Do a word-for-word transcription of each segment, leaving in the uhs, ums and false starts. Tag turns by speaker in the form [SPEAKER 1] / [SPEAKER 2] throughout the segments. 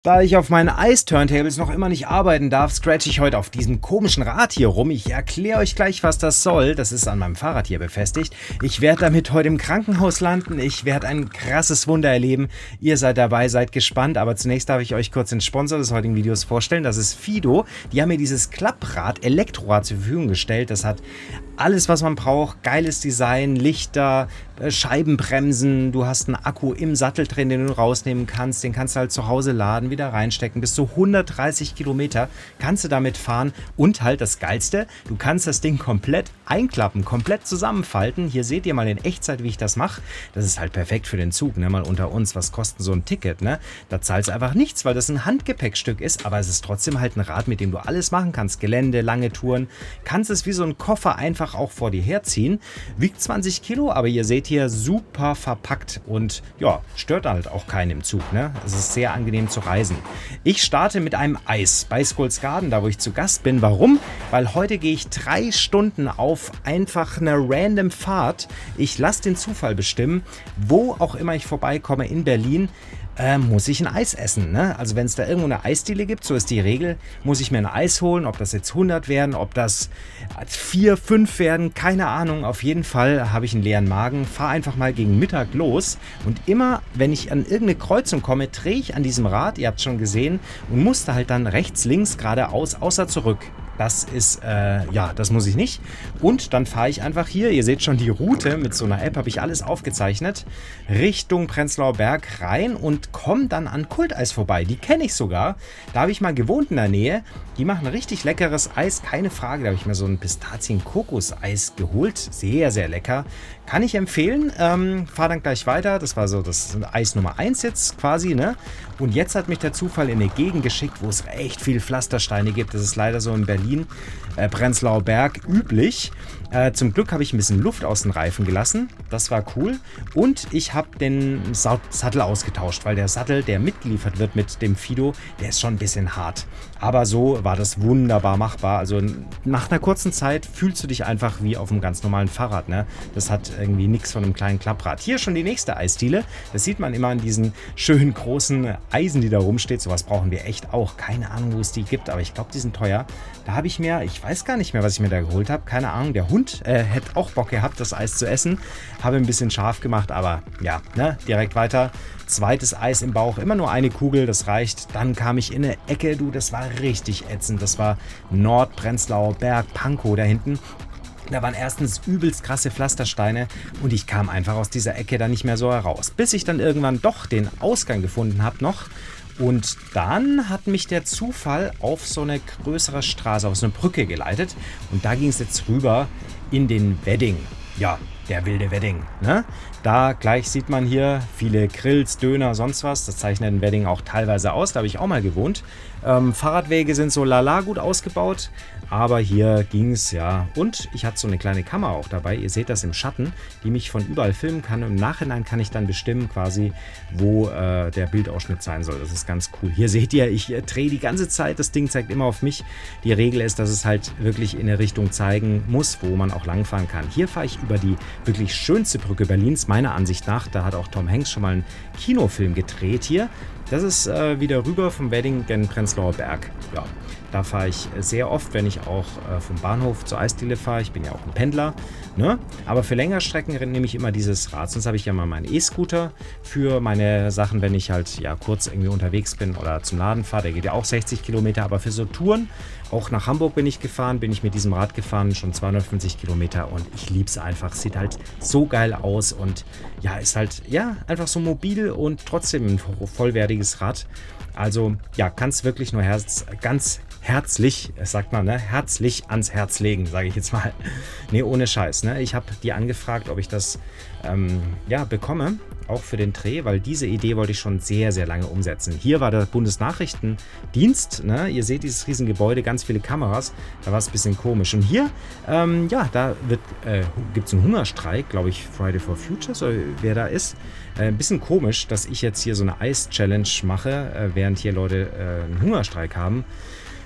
[SPEAKER 1] Da ich auf meinen Eis-Turntables noch immer nicht arbeiten darf, scratche ich heute auf diesem komischen Rad hier rum. Ich erkläre euch gleich, was das soll. Das ist an meinem Fahrrad hier befestigt. Ich werde damit heute im Krankenhaus landen. Ich werde ein krasses Wunder erleben. Ihr seid dabei, seid gespannt. Aber zunächst darf ich euch kurz den Sponsor des heutigen Videos vorstellen. Das ist Fido. Die haben mir dieses Klapprad, Elektrorad zur Verfügung gestellt. Das hat alles, was man braucht. Geiles Design, Lichter, Scheibenbremsen. Du hast einen Akku im Sattel drin, den du rausnehmen kannst. Den kannst du halt zu Hause laden, wieder reinstecken. Bis zu hundertdreißig Kilometer kannst du damit fahren. Und halt das Geilste, du kannst das Ding komplett einklappen, komplett zusammenfalten. Hier seht ihr mal in Echtzeit, wie ich das mache. Das ist halt perfekt für den Zug, ne? Mal unter uns. Was kostet so ein Ticket, ne? Da zahlst du einfach nichts, weil das ein Handgepäckstück ist. Aber es ist trotzdem halt ein Rad, mit dem du alles machen kannst. Gelände, lange Touren. Kannst es wie so ein Koffer einfach auch vor dir herziehen. Wiegt zwanzig Kilo, aber ihr seht hier, super verpackt und ja, stört halt auch keinen im Zug, ne? Es ist sehr angenehm zu reisen. Ich starte mit einem Eis bei Skulls Garden, da wo ich zu Gast bin. Warum? Weil heute gehe ich drei Stunden auf einfach eine random Fahrt. Ich lasse den Zufall bestimmen, wo auch immer ich vorbeikomme in Berlin. Äh, muss ich ein Eis essen, ne? Also wenn es da irgendwo eine Eisdiele gibt, so ist die Regel, muss ich mir ein Eis holen, ob das jetzt hundert werden, ob das vier, fünf werden, keine Ahnung. Auf jeden Fall habe ich einen leeren Magen, fahre einfach mal gegen Mittag los und immer, wenn ich an irgendeine Kreuzung komme, drehe ich an diesem Rad, ihr habt es schon gesehen, und musste halt dann rechts, links, geradeaus, außer zurück. Das ist, äh, ja, das muss ich nicht. Und dann fahre ich einfach hier, ihr seht schon die Route, mit so einer App habe ich alles aufgezeichnet, Richtung Prenzlauer Berg rein und komme dann an Kulteis vorbei. Die kenne ich sogar. Da habe ich mal gewohnt in der Nähe. Die machen richtig leckeres Eis, keine Frage. Da habe ich mir so ein Pistazien-Kokos-Eis geholt. Sehr, sehr lecker. Kann ich empfehlen. Ähm, fahre dann gleich weiter. Das war so das Eis Nummer eins jetzt quasi, ne? Und jetzt hat mich der Zufall in eine Gegend geschickt, wo es echt viel Pflastersteine gibt. Das ist leider so in Berlin, äh, Prenzlauer Berg, üblich. Äh, zum Glück habe ich ein bisschen Luft aus den Reifen gelassen. Das war cool. Und ich habe den Sa Sattel ausgetauscht, weil der Sattel, der mitgeliefert wird mit dem Fido, der ist schon ein bisschen hart. Aber so war das wunderbar machbar. Also nach einer kurzen Zeit fühlst du dich einfach wie auf einem ganz normalen Fahrrad, ne? Das hat irgendwie nichts von einem kleinen Klapprad. Hier schon die nächste Eisdiele. Das sieht man immer an diesen schönen großen Eisen, die da rumsteht. Sowas brauchen wir echt auch. Keine Ahnung, wo es die gibt, aber ich glaube, die sind teuer. Da habe ich mir, ich weiß gar nicht mehr, was ich mir da geholt habe. Keine Ahnung, der Hund äh, hätte auch Bock gehabt, das Eis zu essen. Habe ein bisschen scharf gemacht, aber ja, ne, direkt weiter. Zweites Eis im Bauch, immer nur eine Kugel, das reicht. Dann kam ich in eine Ecke, du, das war richtig ätzend. Das war Nordprenzlauer Berg, Pankow da hinten. Da waren erstens übelst krasse Pflastersteine und ich kam einfach aus dieser Ecke da nicht mehr so heraus. Bis ich dann irgendwann doch den Ausgang gefunden habe noch. Und dann hat mich der Zufall auf so eine größere Straße, auf so eine Brücke geleitet. Und da ging es jetzt rüber in den Wedding. Ja, der wilde Wedding, ne? Da gleich sieht man hier viele Grills, Döner, sonst was. Das zeichnet ein Wedding auch teilweise aus. Da habe ich auch mal gewohnt. Ähm, Fahrradwege sind so lala gut ausgebaut. Aber hier ging es, ja. Und ich hatte so eine kleine Kamera auch dabei. Ihr seht das im Schatten, die mich von überall filmen kann. Und im Nachhinein kann ich dann bestimmen quasi, wo äh, der Bildausschnitt sein soll. Das ist ganz cool. Hier seht ihr, ich äh, drehe die ganze Zeit. Das Ding zeigt immer auf mich. Die Regel ist, dass es halt wirklich in eine Richtung zeigen muss, wo man auch langfahren kann. Hier fahre ich über die wirklich schönste Brücke Berlins, meiner Ansicht nach. Da hat auch Tom Hanks schon mal einen Kinofilm gedreht hier. Das ist äh, wieder rüber vom Wedding gen Prenzlauer Berg. Ja, da fahre ich sehr oft, wenn ich auch äh, vom Bahnhof zur Eisdiele fahre. Ich bin ja auch ein Pendler, ne? Aber für längere Strecken nehme ich immer dieses Rad. Sonst habe ich ja mal meinen E-Scooter für meine Sachen, wenn ich halt ja kurz irgendwie unterwegs bin oder zum Laden fahre. Der geht ja auch sechzig Kilometer, aber für so Touren, auch nach Hamburg bin ich gefahren, bin ich mit diesem Rad gefahren, schon zweihundertfünfzig Kilometer und ich liebe es einfach. Sieht halt so geil aus und ja, ist halt ja einfach so mobil und trotzdem ein vollwertiges Rad. Also ja, kann es wirklich nur herz, ganz herzlich, sagt man, ne, herzlich ans Herz legen, sage ich jetzt mal. Ne, ohne Scheiß. Ne? Ich habe die angefragt, ob ich das ähm, ja, bekomme, auch für den Dreh, weil diese Idee wollte ich schon sehr, sehr lange umsetzen. Hier war der Bundesnachrichtendienst, ne? Ihr seht dieses riesen Gebäude, ganz viele Kameras, da war es ein bisschen komisch. Und hier, ähm, ja, da äh, gibt es einen Hungerstreik, glaube ich, Friday for Future, so, wer da ist. Äh, ein bisschen komisch, dass ich jetzt hier so eine Eis-Challenge mache, äh, während hier Leute äh, einen Hungerstreik haben.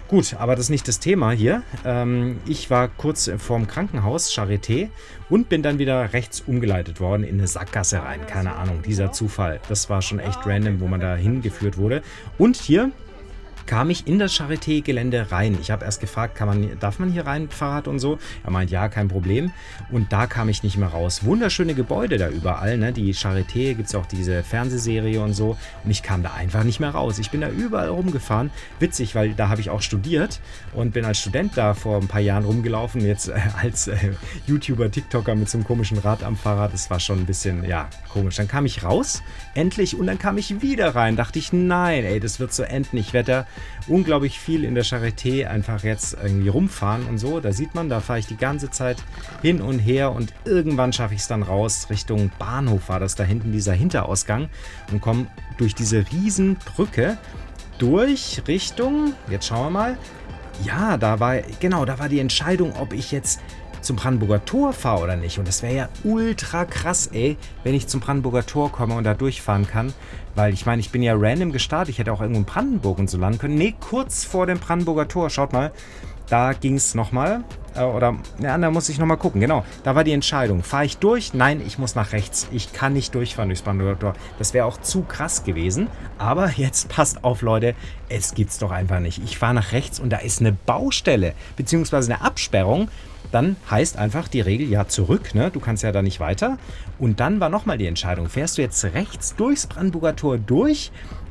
[SPEAKER 1] Gut, aber das ist nicht das Thema hier. Ähm, ich war kurz vorm Krankenhaus, Charité, und bin dann wieder rechts umgeleitet worden in eine Sackgasse rein. Keine Ahnung, dieser Zufall. Das war schon echt random, wo man da hingeführt wurde. Und hier kam ich in das Charité-Gelände rein. Ich habe erst gefragt, kann man, darf man hier rein mit Fahrrad und so? Er meint, ja, kein Problem. Und da kam ich nicht mehr raus. Wunderschöne Gebäude da überall, ne? Die Charité, gibt es ja auch diese Fernsehserie und so. Und ich kam da einfach nicht mehr raus. Ich bin da überall rumgefahren. Witzig, weil da habe ich auch studiert und bin als Student da vor ein paar Jahren rumgelaufen. Jetzt äh, als äh, YouTuber, TikToker mit so einem komischen Rad am Fahrrad. Das war schon ein bisschen, ja, komisch. Dann kam ich raus, endlich, und dann kam ich wieder rein. Dachte ich, nein, ey, das wird so enden. Ich werde da unglaublich viel in der Charité einfach jetzt irgendwie rumfahren und so. Da sieht man, da fahre ich die ganze Zeit hin und her und irgendwann schaffe ich es dann raus. Richtung Bahnhof war das da hinten, dieser Hinterausgang, und komme durch diese Riesenbrücke durch Richtung, jetzt schauen wir mal, ja, da war, genau, da war die Entscheidung, ob ich jetzt zum Brandenburger Tor fahre oder nicht. Und das wäre ja ultra krass, ey, wenn ich zum Brandenburger Tor komme und da durchfahren kann. Weil ich meine, ich bin ja random gestartet. Ich hätte auch irgendwo in Brandenburg und so landen können. Nee, kurz vor dem Brandenburger Tor. Schaut mal, da ging es nochmal. Äh, oder, ja, da muss ich nochmal gucken. Genau, da war die Entscheidung. Fahre ich durch? Nein, ich muss nach rechts. Ich kann nicht durchfahren durchs Brandenburger Tor. Das wäre auch zu krass gewesen. Aber jetzt passt auf, Leute. Es gibt's doch einfach nicht. Ich fahre nach rechts und da ist eine Baustelle. Beziehungsweise eine Absperrung. Dann heißt einfach die Regel, ja, zurück, ne? Du kannst ja da nicht weiter. Und dann war nochmal die Entscheidung, fährst du jetzt rechts durchs Brandenburger Tor durch?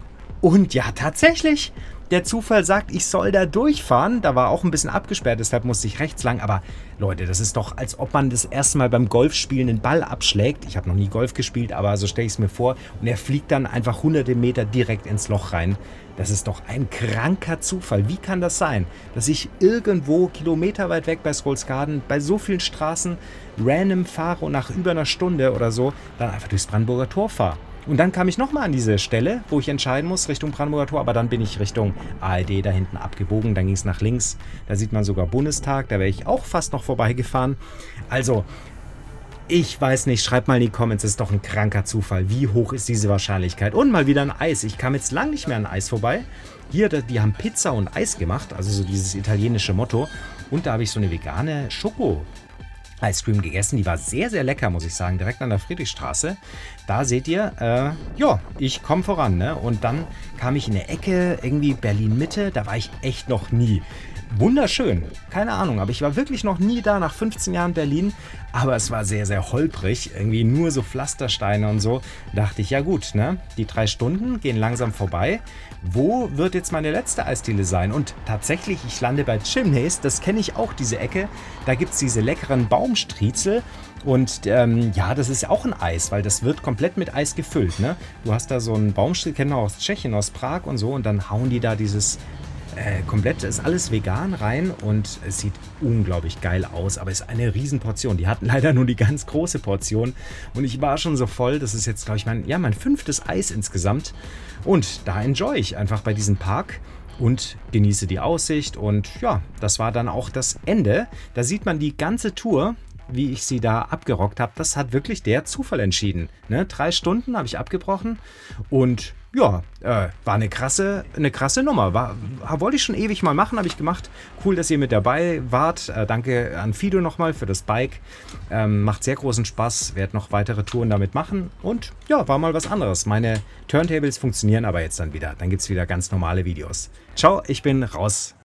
[SPEAKER 1] Und ja, tatsächlich, der Zufall sagt, ich soll da durchfahren. Da war auch ein bisschen abgesperrt, deshalb musste ich rechts lang. Aber Leute, das ist doch, als ob man das erste Mal beim Golfspielen den Ball abschlägt. Ich habe noch nie Golf gespielt, aber so stelle ich es mir vor. Und er fliegt dann einfach hunderte Meter direkt ins Loch rein. Das ist doch ein kranker Zufall. Wie kann das sein, dass ich irgendwo kilometerweit weg bei Scrolls-Garden bei so vielen Straßen random fahre und nach über einer Stunde oder so dann einfach durchs Brandenburger Tor fahre? Und dann kam ich nochmal an diese Stelle, wo ich entscheiden muss, Richtung Brandenburger Tor, aber dann bin ich Richtung A R D da hinten abgebogen, dann ging es nach links, da sieht man sogar Bundestag, da wäre ich auch fast noch vorbeigefahren. Also, ich weiß nicht, schreibt mal in die Comments, das ist doch ein kranker Zufall. Wie hoch ist diese Wahrscheinlichkeit? Und mal wieder ein Eis. Ich kam jetzt lang nicht mehr an Eis vorbei. Hier, die haben Pizza und Eis gemacht, also so dieses italienische Motto. Und da habe ich so eine vegane Schoko Ice Cream gegessen. Die war sehr, sehr lecker, muss ich sagen. Direkt an der Friedrichstraße. Da seht ihr, äh, ja, ich komme voran. Ne? Und dann kam ich in eine Ecke, irgendwie Berlin-Mitte. Da war ich echt noch nie. Wunderschön, keine Ahnung, aber ich war wirklich noch nie da, nach fünfzehn Jahren Berlin, aber es war sehr, sehr holprig, irgendwie nur so Pflastersteine und so. Dachte ich, ja gut, ne? Die drei Stunden gehen langsam vorbei. Wo wird jetzt meine letzte Eisdiele sein? Und tatsächlich, ich lande bei Chimneys, das kenne ich auch, diese Ecke. Da gibt es diese leckeren Baumstriezel. Und ähm, ja, das ist ja auch ein Eis, weil das wird komplett mit Eis gefüllt, ne? Du hast da so einen Baumstriezel, kennen wir aus Tschechien, aus Prag und so, und dann hauen die da dieses Äh, komplett, ist alles vegan rein und es sieht unglaublich geil aus, aber es ist eine Riesenportion. Die hatten leider nur die ganz große Portion und ich war schon so voll. Das ist jetzt, glaube ich, mein, ja, mein fünftes Eis insgesamt und da enjoy ich einfach bei diesem Park und genieße die Aussicht und ja, das war dann auch das Ende. Da sieht man die ganze Tour, wie ich sie da abgerockt habe. Das hat wirklich der Zufall entschieden. Ne? Drei Stunden habe ich abgebrochen und ja, äh, war eine krasse, eine krasse Nummer. War, wollte ich schon ewig mal machen, habe ich gemacht. Cool, dass ihr mit dabei wart. Äh, danke an Fido nochmal für das Bike. Ähm, macht sehr großen Spaß. Werde noch weitere Touren damit machen. Und ja, war mal was anderes. Meine Turntables funktionieren aber jetzt dann wieder. Dann gibt es wieder ganz normale Videos. Ciao, ich bin raus.